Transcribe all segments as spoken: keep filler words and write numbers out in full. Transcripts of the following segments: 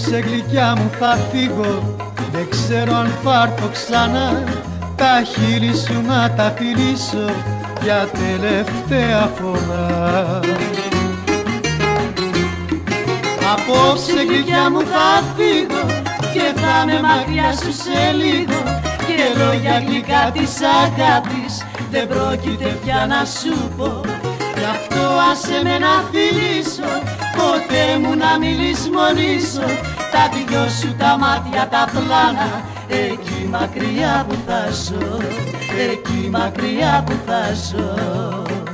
Απόψε γλυκιά μου θα φύγω, δεν ξέρω αν θα έρθω ξανά. Τα χείλη σου να τα φιλήσω για τελευταία φορά. Απόψε γλυκιά μου θα φύγω και θα με μακριά σου σε λίγο, και λόγια γλυκά της αγάπης δεν πρόκειται πια να σου πω. Γι' αυτό άσε με να φιλήσω, ποτέ μου να μη λησμονήσω τα δυο σου τα μάτια τα πλάνα, εκεί μακριά που θα ζω, εκεί μακριά που θα ζω.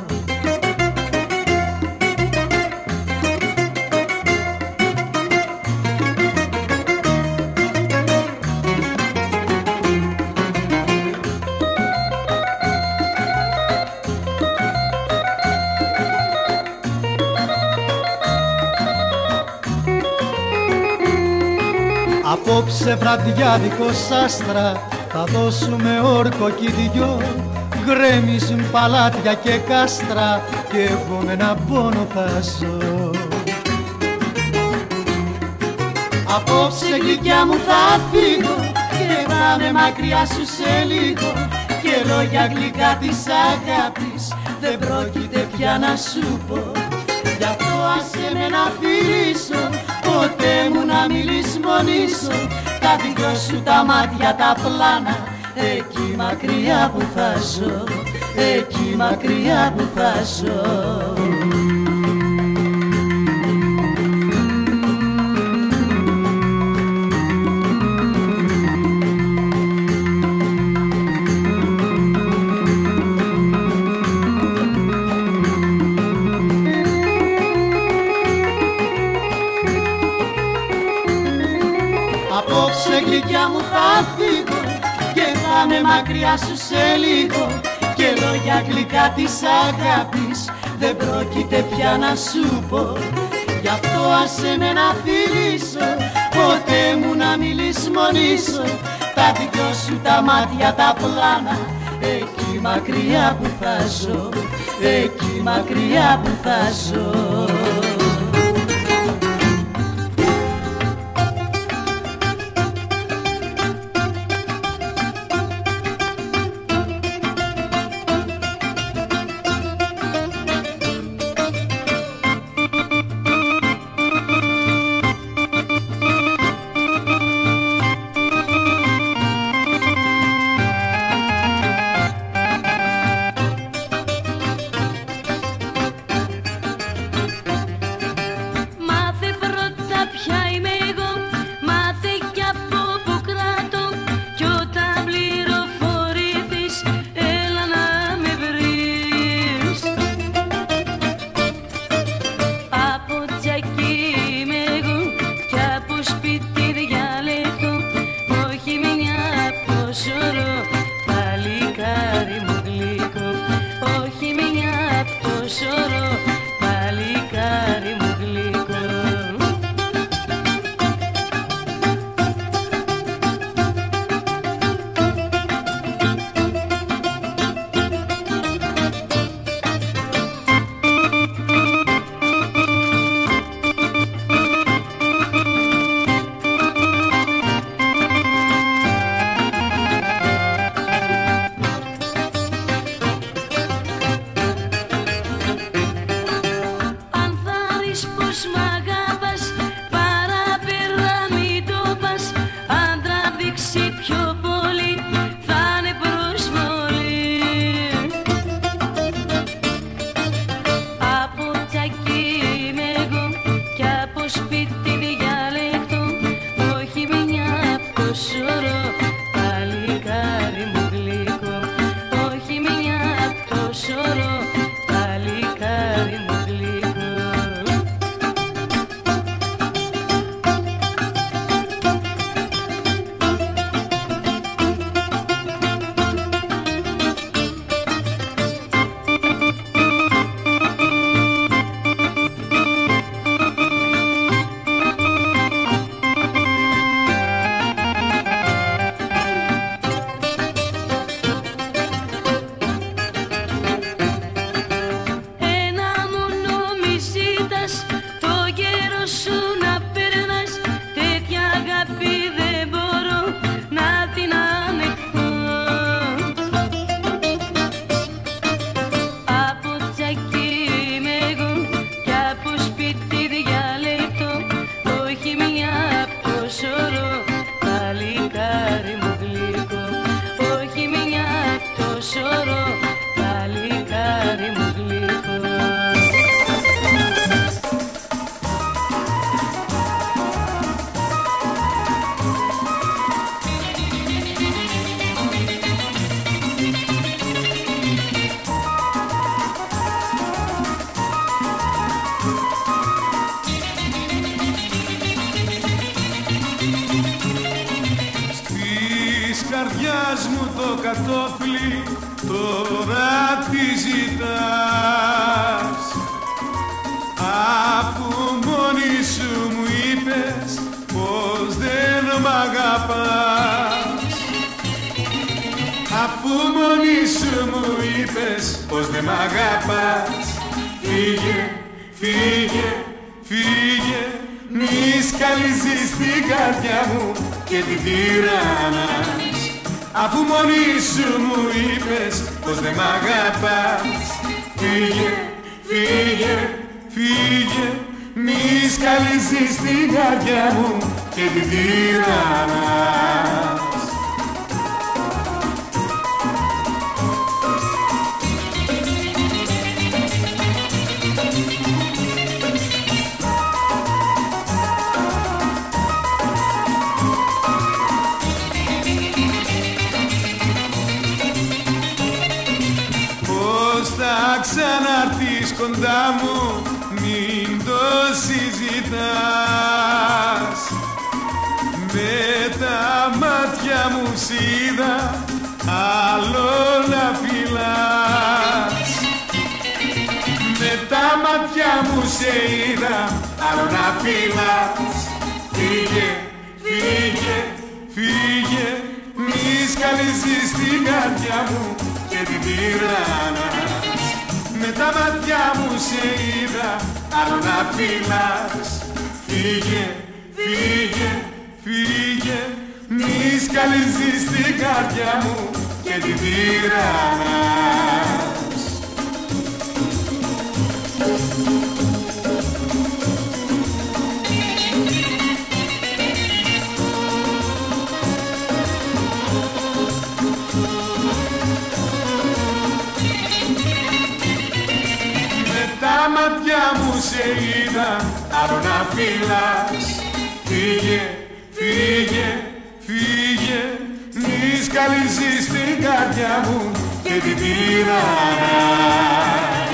Απόψε βραδιάδικο άστρα θα δώσουμε όρκο κι οι δυο. Γκρέμιζουν παλάτια και κάστρα και εγώ με έναν πόνο θα ζω. Απόψε γλυκιά μου θα φύγω και θα με μακριά σου σε λίγο, και λόγια γλυκά της αγάπης δεν πρόκειται πια να σου πω. Γι' αυτό άσε με να φιλήσω, ποτέ μου να μη λησμονήσω τα δυο σου τα μάτια τα πλάνα, εκεί μακριά που θα ζω, εκεί μακριά που θα ζω. Απόψε γλυκιά μου θα φύγω και θα με μακριά σου σε λίγο, και λόγια γλυκά της αγάπης δεν πρόκειται πια να σου πω. Γι' αυτό άσε με να φιλήσω, ποτέ μου να μη λησμονήσω τα δυο σου τα μάτια τα πλάνα, εκεί μακριά που θα ζω, εκεί μακριά που θα ζω. καρδιάς μου το κατόφλι τώρα τι ζητάς, αφού μόνη σου μου είπες πως δεν μ' αγαπάς, αφού μόνη σου μου είπες πως δεν μ' αγαπάς. Φύγε, φύγε, φύγε, μη σκαλίζεις την καρδιά μου και την τυραννάς, αφού μόνη σου μου είπες πως δεν μ' αγαπάς. Φύγε, φύγε, φύγε, μη σκαλίζεις την καρδιά μου και την τυραννάς. Θα ξαναρθείς κοντά μου, μην το συζητάς. Με τα μάτια μου σ' είδα, άλλο να φυλάς. Με τα μάτια μου σε είδα, άλλο να φυλάς. Φύγε, φύγε, φύγε, μη σκαλίζεις την καρδιά μου και την τυραννάς. Με τα μάτια μου σε είδα, άλλο να φυλάς. Φύγε, φύγε, φύγε, μη σκαλίζεις την καρδιά μου και την τυραννάς. Τα μάτια μου σε είδα, άλλο να φυλάς. Φύγε, φύγε, φύγε, μη σκαλίζεις την καρδιά μου και την τυραννάς.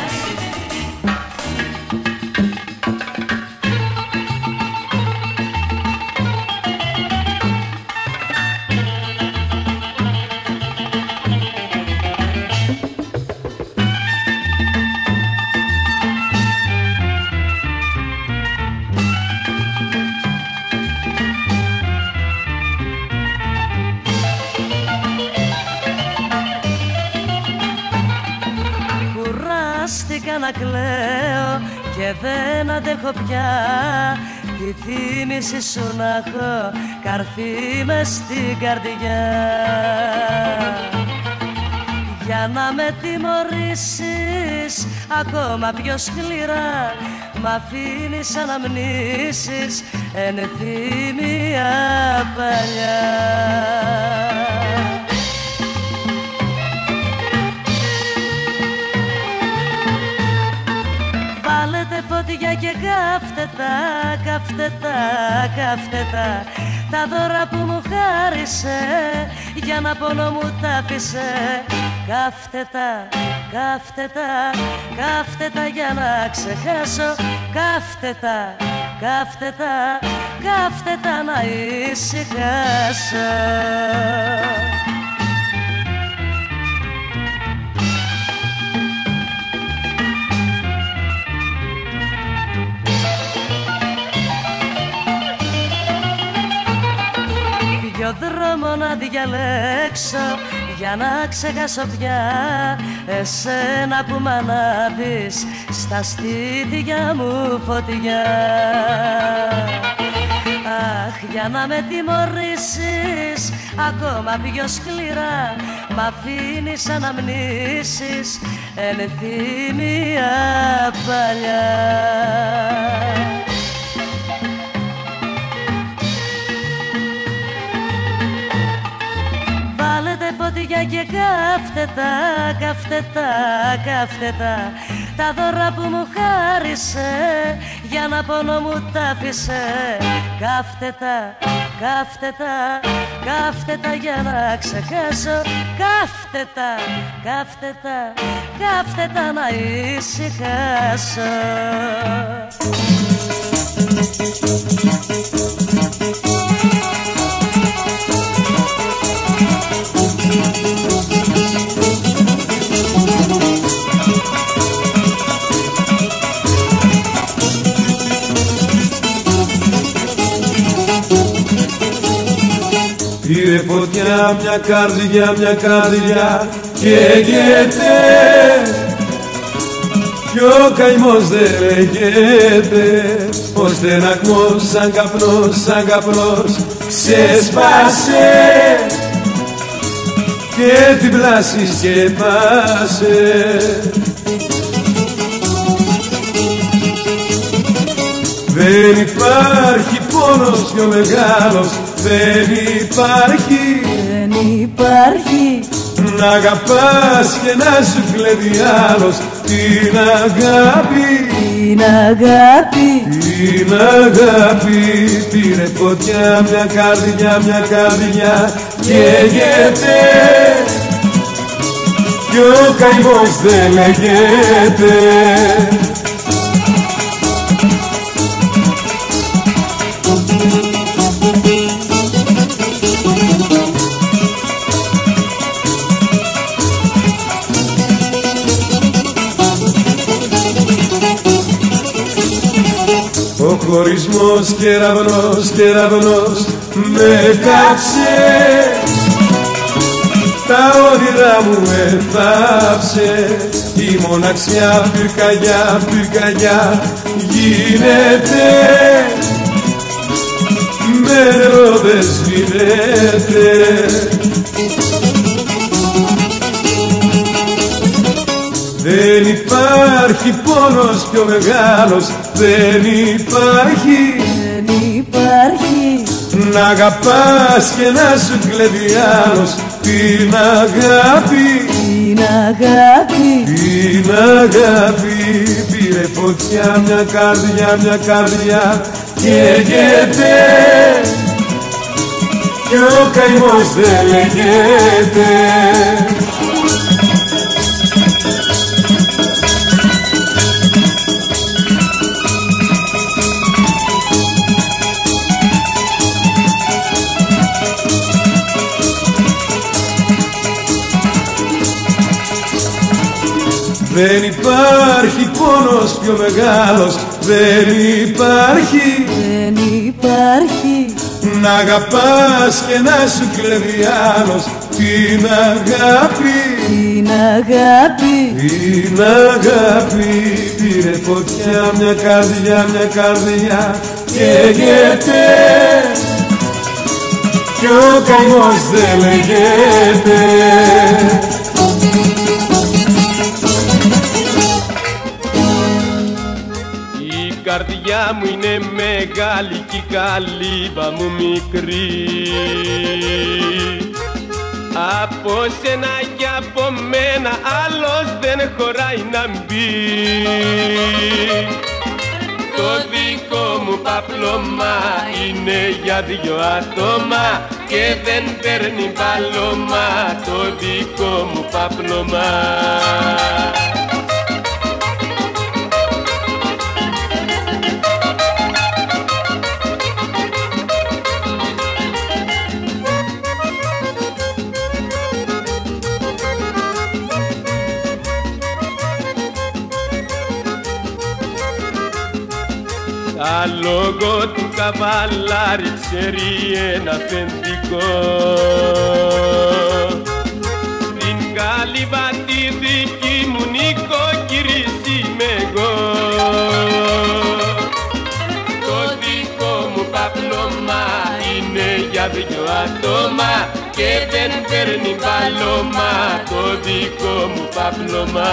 Να κλαίω και δεν αντέχω πια τη θύμηση σου να έχω καρφί μες στην καρδιά. Για να με τιμωρήσεις ακόμα πιο σκληρά, μ' αφήνεις αναμνήσεις ενθύμια παλιά. Φωτιά και κάφτε τα, κάφτε τα, κάφτε τα, τα δώρα που μου χάρισε, για να πόνο μου τα άφησε. Κάφτε τα, κάφτε τα, κάφτε τα για να ξεχάσω. Κάφτε τα, κάφτε τα, κάφτε τα να ησυχάσω. Ποιο δρόμο να διαλέξω για να ξεχάσω πια εσένα που μ' ανάβεις στα στήθια μου φωτιά. Αχ, για να με τιμωρήσεις ακόμα πιο σκληρά, μ' αφήνεις αναμνήσεις ενθύμια παλιά. Φωτιά και κάφτε τα, κάφτε τα, κάφτε τα, τα δώρα που μου χάρισε, για να πόνο μου τα άφησε. Κάφτε τα, κάφτε τα, κάφτε τα για να ξεχάσω. Κάφτε τα, κάφτε τα, κάφτε τα να ησυχάσω. πήρε φωτιά μια καρδιά, μια καρδιά καίγεται κι ο καημός δεν λέγεται. Ο στεναγμός σαν καπνός, σαν καπνός ξεσπάσε και την πλάση σκεπάσε. Δεν υπάρχει πόνος πιο μεγάλος, δεν υπάρχει, δεν υπάρχει να αγαπάς και να σου κλέβει άλλος την αγάπη, την αγάπη, την αγάπη. Πήρε φωτιά μια καρδιά, μια καρδιά καίγεται κι ο καημός δεν λέγεται. Ο χωρισμός κεραυνός, κεραυνός με κάψε, τα όνειρά μου εφάψε. Η μοναξιά πυρκαγιά, πυρκαγιά γίνεται, με νερό δεν σβήνεται. Δεν υπάρχει πόνος πιο μεγάλος, δεν υπάρχει, δεν υπάρχει να αγαπάς και να σου κλέβει άλλος την αγάπη, την αγάπη, την αγάπη. Πήρε φωτιά μια καρδιά, μια καρδιά καίγεται κι ο καημός δεν λέγεται. Δεν υπάρχει πόνος πιο μεγάλος, δεν υπάρχει, δεν υπάρχει να αγαπάς και να σου κλέβει άλλος την αγάπη, την αγάπη, την αγάπη. Πήρε φωτιά μια καρδιά, μια καρδιά καίγεται κι ο καημός δεν λέγεται. Η καρδιά μου είναι μεγάλη κι η καλύβα μου μικρή. Από σένα κι από μένα άλλος δεν χωράει να μπει. Το δικό μου παπλώμα είναι για δυο άτομα και δεν παίρνει παλώμα το δικό μου παπλώμα. Τα λόγω του καβαλάρι ξέρει ένα αφεντικό. Στην καλύβα τη δική μου νοικοκυρίς είμαι εγώ. Το δικό μου παπλώμα είναι για δυο άτομα και δεν παίρνει παλώμα το δικό μου παπλώμα.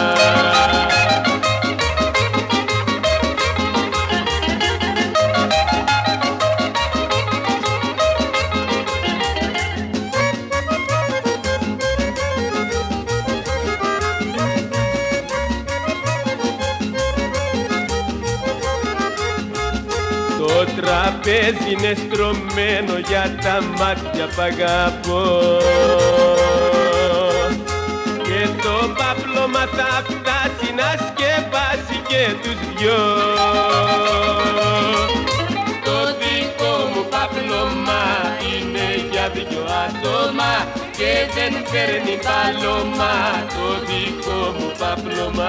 Το τραπέζι είναι στρωμένο για τα μάτια που αγαπώ και το παπλώμα θα φτάσει να σκεπάσει και τους δυο. Το δικό μου παπλώμα είναι για δυο άτομα και δεν παίρνει παλώμα το δικό μου παπλώμα.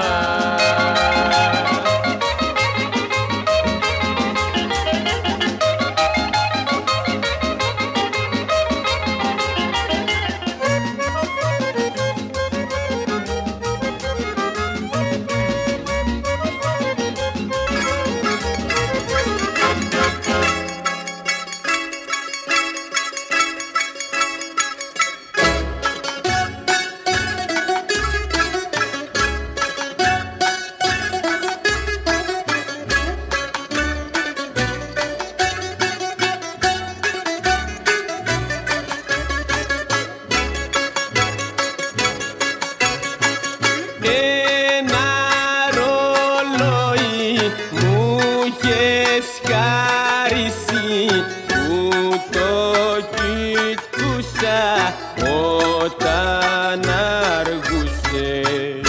αργούσες.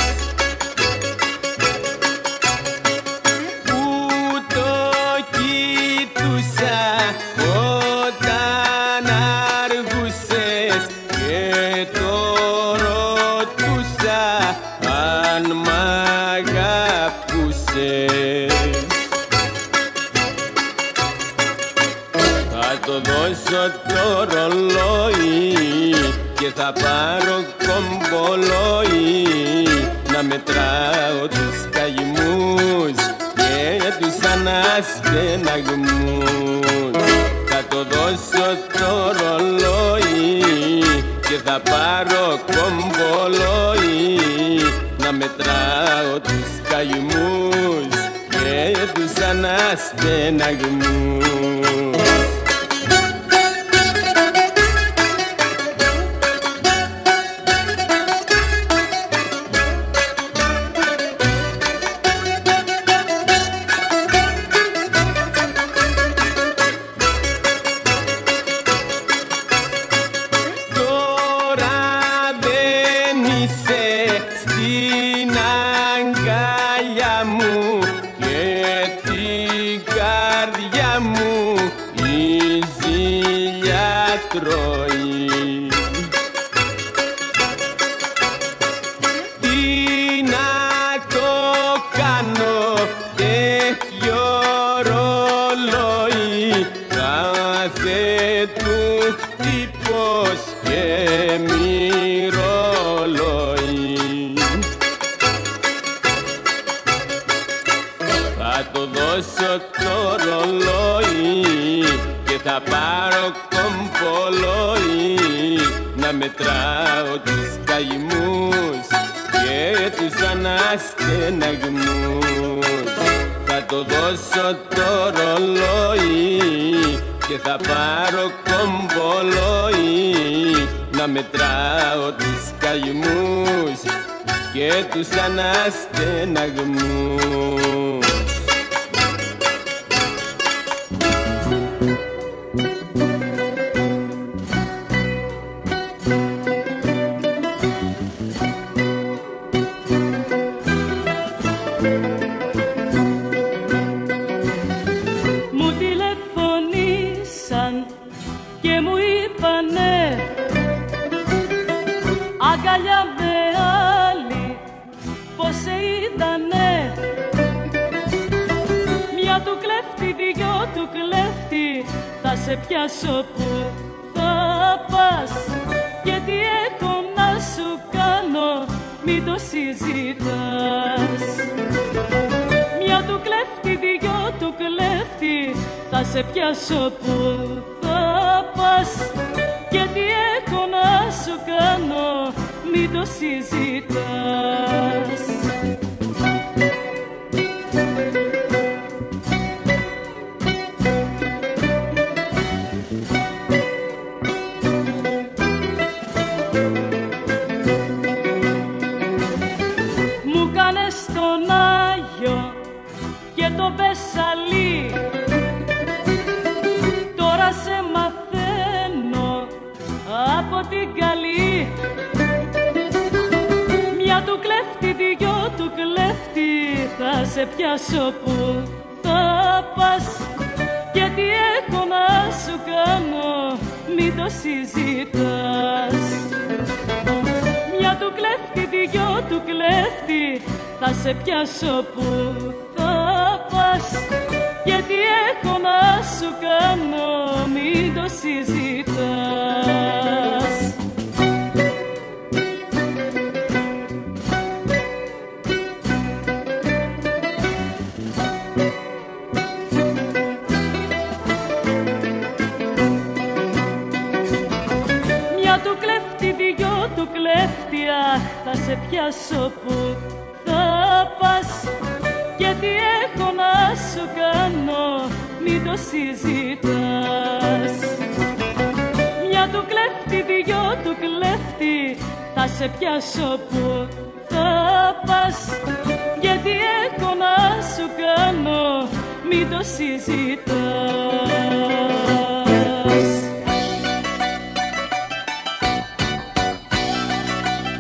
Πού το κοιτούσα όταν αργούσες και το ρωτούσα αν μ' αγαπούσες. Θα το δώσω το ρολόι και θα πάρω κομπολόι να μετράω τους καημούς και τους αναστεναγμούς. Θα το δώσω το ρολόι και θα πάρω κομπολόι να μετράω τους καημούς και τους αναστεναγμούς. Στην αγκαλιά μου και την καρδιά μου η ζήλια τρώει. Τι να το κάνω τέτοιο ρολόι, κάθε του χτύπος και μυρολόι. Θα το δώσω το ρολόι και θα πάρω κομπολόι να μετράω τους καημούς και τους αναστεναγμούς. Θα το δώσω το ρολόι και θα πάρω κομπολόι να μετράω τους καημούς και τους αναστεναγμούς. Μου τηλεφωνήσαν και μου είπανε αγκαλιά με άλλη πως σε είδανε. Μια του κλέφτη, δυο του κλέφτη, θα σε πιάσω που θα πας. Και τι έχω να σου κάνω, μην το συζητάς. Μια του κλέφτη, δυο του κλέφτη, θα σε πιάσω που θα πας. Και τι έχω να σου κάνω, μην το συζητάς. Μου κάνες τον Άγιο και τον Βεσσαλή, τώρα σε μαθαίνω από την καλή. Μια του κλέφτη, δυο του κλέφτη, θα σε πιάσω που θα πας. Και τι έχω να σου κάνω, μην το συζητάς. Μια του κλέφτη, δυο του κλέφτη, θα σε πιάσω που θα πας. Και τι έχω να σου κάνω, μην το συζητάς. Μια του κλέφτη, δυο του κλέφτη, αχ, θα σε πιάσω που θα πας. Και τι έχω να σου κάνω, μην το συζητάς. Μια του κλέφτη, δυο του κλέφτη, θα σε πιάσω που θα πας. Και τι έχω να σου κάνω, μην το συζητάς.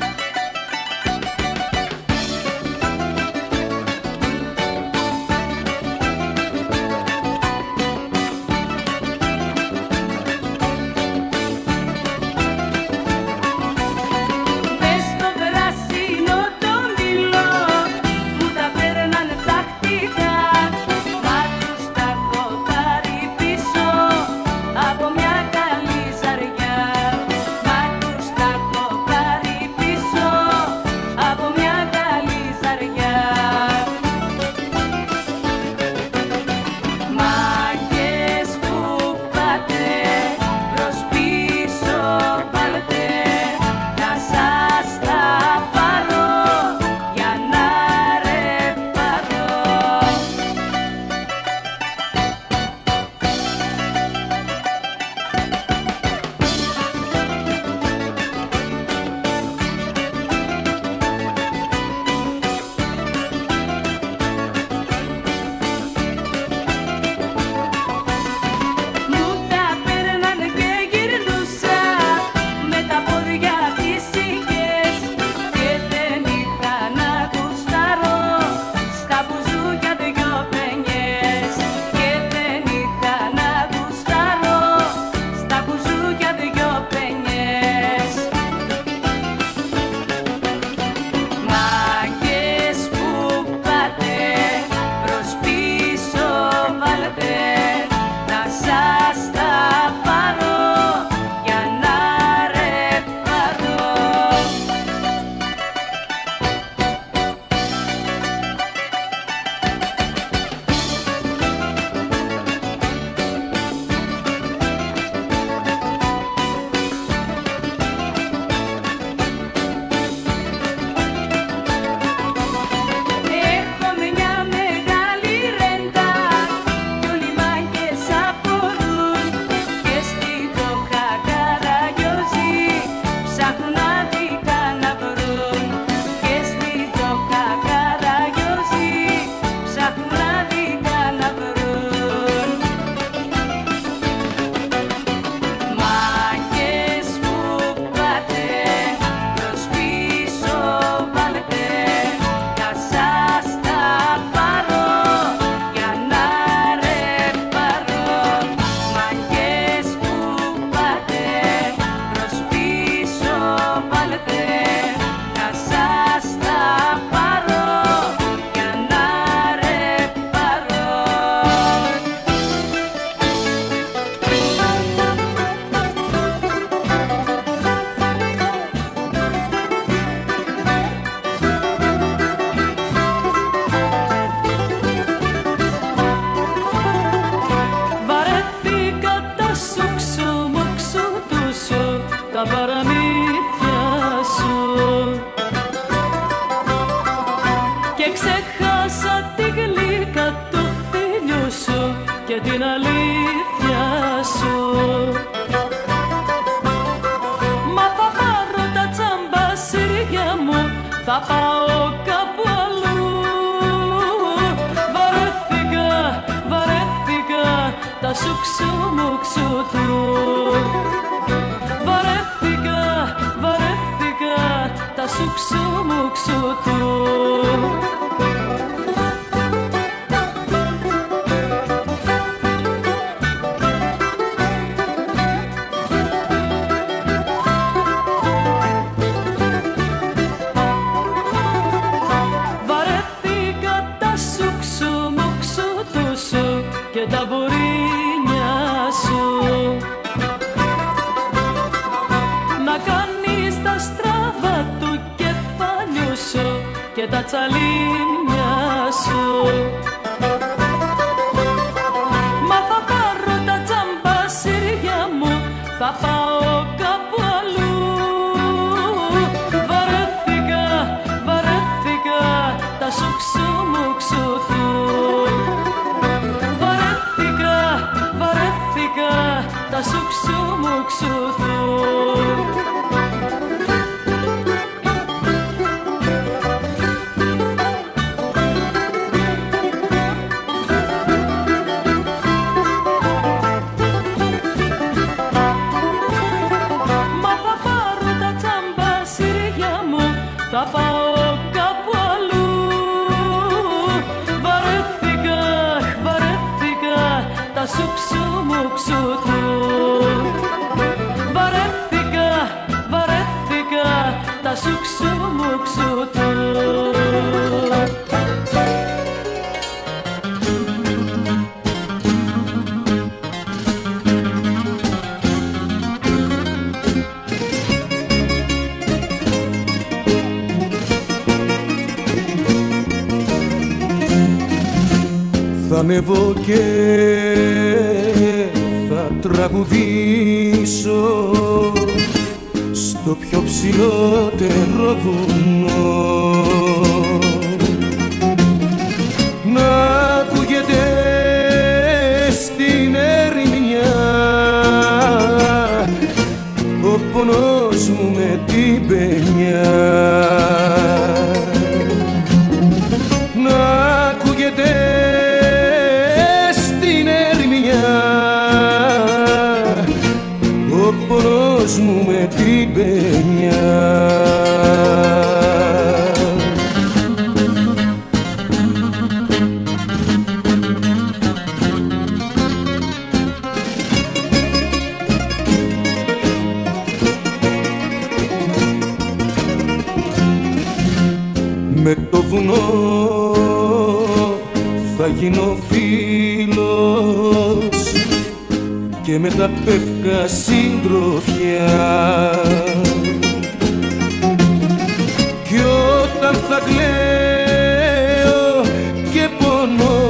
θα πάω κάπου αλλού. Βαρέθηκα, βαρέθηκα τα σουξουμουξου του. Βαρέθηκα, βαρέθηκα τα σουξουμουξου του. Και τα μπουρίνια σου να κάνεις τα στραβά του κεφαλιού σου και τα τσαλίμια σου. Μα θα πάρω τα τζαμπασίρια μου, θα πάω κάπου αλλού. Βαρέθηκα, βαρέθηκα τα σουξουμουξου του. Τα σουξουμουξου του. Μα θα πάρω τα τσαμπασίρια μου, θα πάω κάπου αλλού. Βαρέθηκα, βαρέθηκα τα σουξουμουξου του. Βαρέθηκα, βαρέθηκα τα σουξουμουξου του. Θα ανεβώ και θα τραγουδήσω στο πιο ψηλότερο βουνό. Να ακούγεται στην ερημιά ο πονός μου με την παινιά. Να ακούγεται ο πονός μου με την παινιά. Με το βουνό θα γίνω φίλος και με τα πεύκα συντροφιά. Κι όταν θα κλαίω και πονώ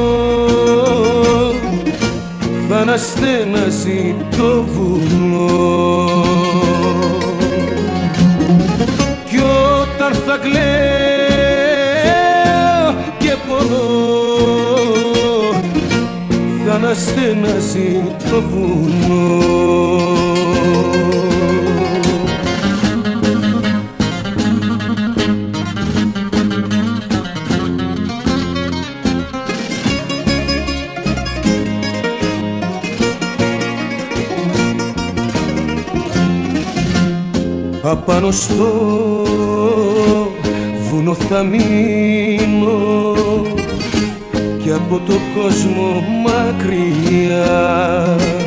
θα αναστέναζει το βουνό. Κι όταν θα κλαίω και πονώ θα αναστέναζει το βουνό. Απάνω στο βουνό θα μείνω και από το κόσμο μακριά.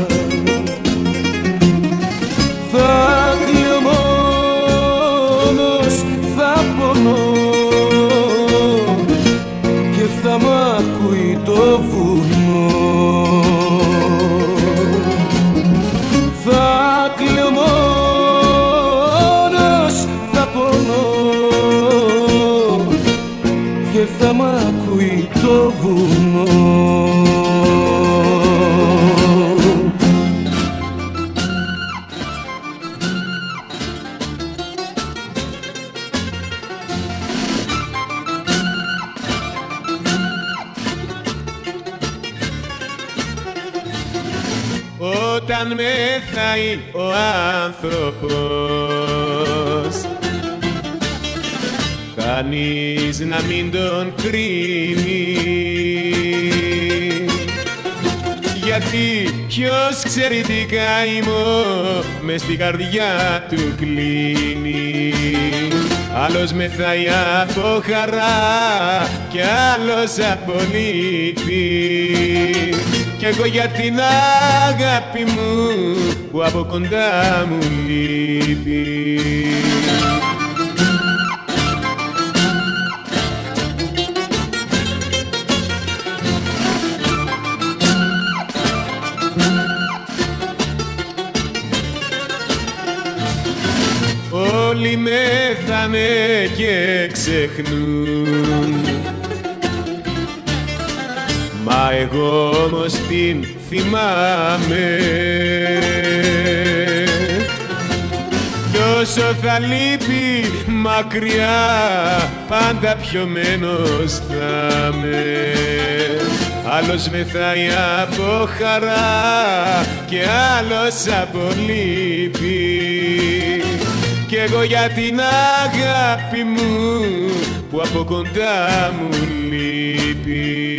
Θα κλαίω μόνος, θα πονώ και θα μ' ακούει το βουνό. Θα κλαίω μόνος, θα πονώ και θα μ' ακούει το βουνό. Όταν μεθάει ο άνθρωπος κανείς να μην τον κρίνει. Γιατί ποιος ξέρει τι καημό μες στην καρδιά του κλείνει. Άλλος μεθάει από χαρά κι άλλος από λύπη. Κι εγώ για την αγάπη μου που από κοντά μου λείπει. Όλοι μεθάνε και ξεχνούν, μα εγώ όμως την θυμάμαι. Κι όσο θα λείπει μακριά πάντα πιωμένος θα με. Άλλος μεθάει από χαρά και άλλος από λύπη. Κι εγώ για την αγάπη μου που από κοντά μου λείπει.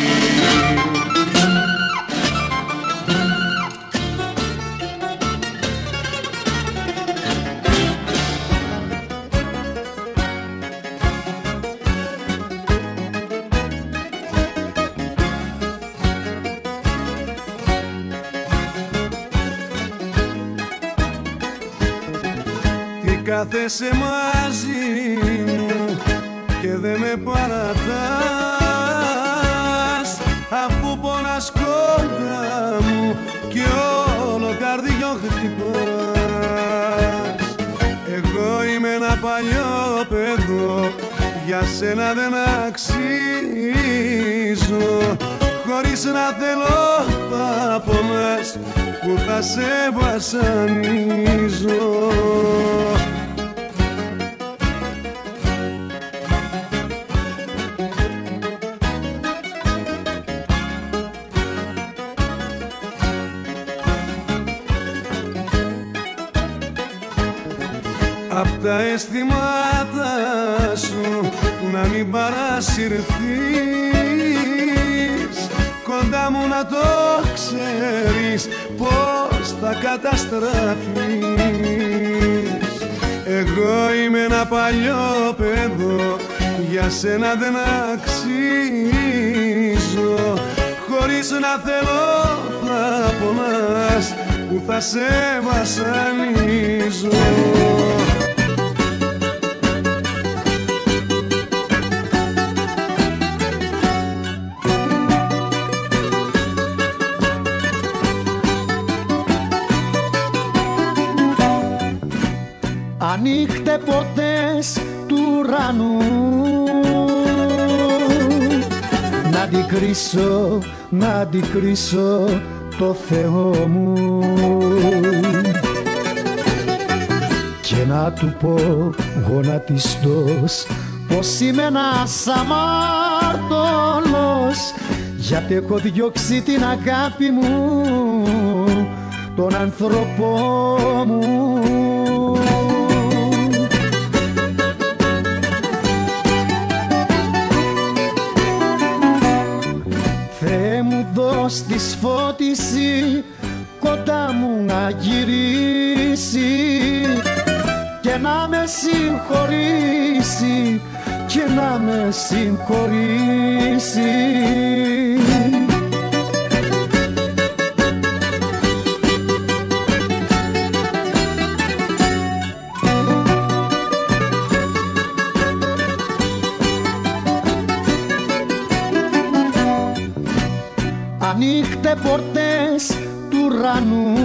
Κάθεσαι μαζί μου και δεν με παρατάς, αφού πονάς κοντά μου κι όλο καρδιό χτυπάς. Εγώ είμαι ένα παλιό παιδό, για σένα δεν αξίζω. Χωρίς να θέλω θα πονάς που θα σε βασανίζω. Απ' τα αισθήματα σου να μην παρασυρθείς, κοντά μου να το ξέρεις πως θα καταστραφείς. Εγώ είμαι ένα παλιό παιδό, για σένα δεν αξίζω. Χωρίς να θέλω θα πονάς που θα σε βασανίζω. Ανοίχτε πόρτες του ουρανού, να αντικρίσω, να αντικρίσω το Θεό μου και να του πω γονατιστός πως είμαι ένας αμάρτωλος, γιατί έχω διώξει την αγάπη μου, τον άνθρωπό μου. Δώσ' της φώτιση κοντά μου να γυρίσει και να με συγχωρήσει και να με συγχωρήσει. Ανοίχτε πόρτες του ουρανού,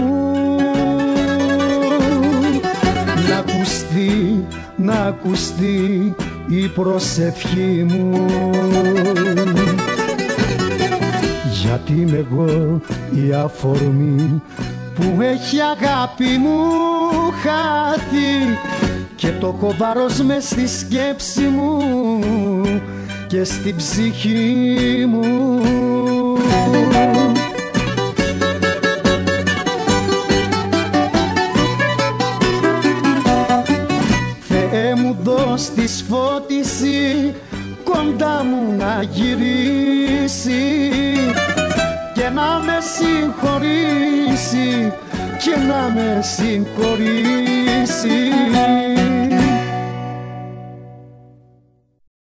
να ακουστεί, να ακουστεί η προσευχή μου, γιατί είμαι εγώ η αφορμή που έχει αγάπη μου χάθει και το κοβάρος μες στη σκέψη μου και στην ψυχή μου. Θεέ μου δώσ' της φώτιση κοντά μου να γυρίσει και να με συγχωρήσει και να με συγχωρήσει.